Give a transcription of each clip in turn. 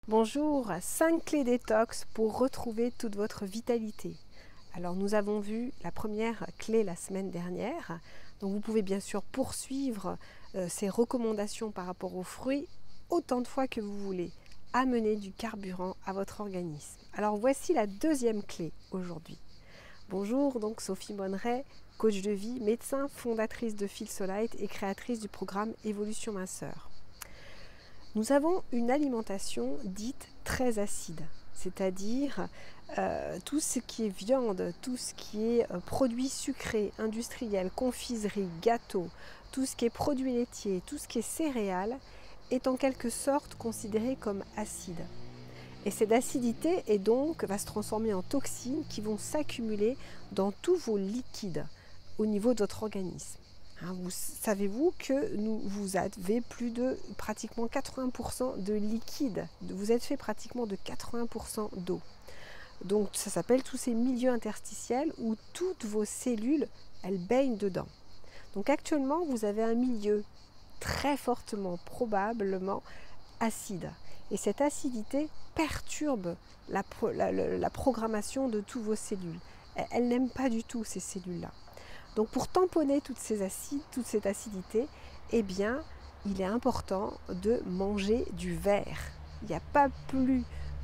Bonjour, 5 clés détox pour retrouver toute votre vitalité. Alors nous avons vu la première clé la semaine dernière, donc vous pouvez bien sûr poursuivre ces recommandations par rapport aux fruits autant de fois que vous voulez. Amener du carburant à votre organisme. Alors voici la deuxième clé aujourd'hui. Bonjour, donc Sophie Monneret, coach de vie, médecin, fondatrice de Feel So Light et créatrice du programme Évolution Minceur. Nous avons une alimentation dite très acide, c'est-à-dire tout ce qui est viande, tout ce qui est produits sucrés, industriels, confiseries, gâteaux, tout ce qui est produits laitiers, tout ce qui est céréales, est en quelque sorte considéré comme acide. Et cette acidité va se transformer en toxines qui vont s'accumuler dans tous vos liquides au niveau de votre organisme. Savez-vous que vous avez plus de pratiquement 80% de liquide, vous êtes fait pratiquement de 80% d'eau. Donc ça s'appelle tous ces milieux interstitiels où toutes vos cellules, elles baignent dedans. Donc actuellement, vous avez un milieu très fortement, probablement acide. Et cette acidité perturbe la programmation de toutes vos cellules. Elle n'aime pas du tout ces cellules-là. Donc pour tamponner toute cette acidité, eh bien, il est important de manger du verre. Il n'y a pas plus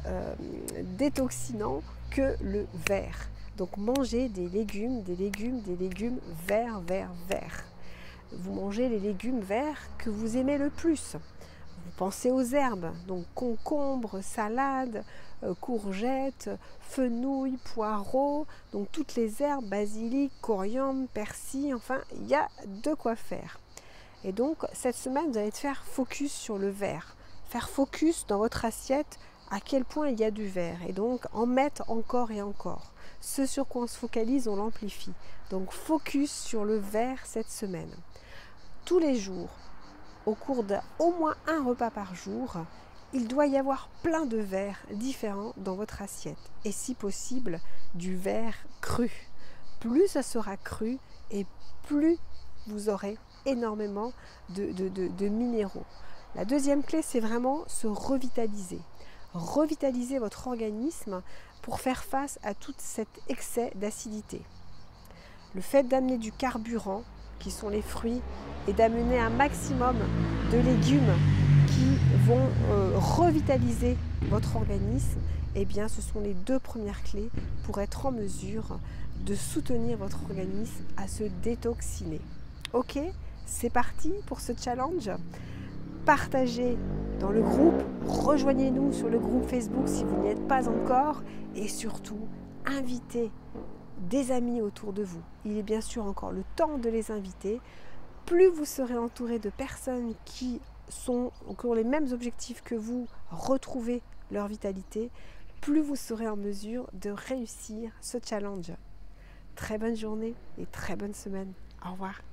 détoxinant que le verre. Donc mangez des légumes verts. Vous mangez les légumes verts que vous aimez le plus. Vous pensez aux herbes, donc concombre, salade, courgettes, fenouil, poireaux, donc toutes les herbes, basilic, coriandre, persil, enfin il y a de quoi faire. Et donc cette semaine vous allez faire focus sur le vert, faire focus dans votre assiette à quel point il y a du vert et donc en mettre encore et encore. Ce sur quoi on se focalise, on l'amplifie. Donc focus sur le vert cette semaine. Tous les jours, au cours d'au moins un repas par jour, il doit y avoir plein de verres différents dans votre assiette. Et si possible, du verre cru. Plus ça sera cru et plus vous aurez énormément de minéraux. La deuxième clé, c'est vraiment se revitaliser. Revitaliser votre organisme pour faire face à tout cet excès d'acidité. Le fait d'amener du carburant, qui sont les fruits, et d'amener un maximum de légumes qui vont revitaliser votre organisme, eh bien ce sont les deux premières clés pour être en mesure de soutenir votre organisme à se détoxiner. Ok, c'est parti pour ce challenge. Partagez dans le groupe, rejoignez-nous sur le groupe Facebook si vous n'y êtes pas encore et surtout invitez des amis autour de vous. Il est bien sûr encore le temps de les inviter. Plus vous serez entouré de personnes qui ont les mêmes objectifs que vous, retrouver leur vitalité, plus vous serez en mesure de réussir ce challenge. Très bonne journée et très bonne semaine. Au revoir.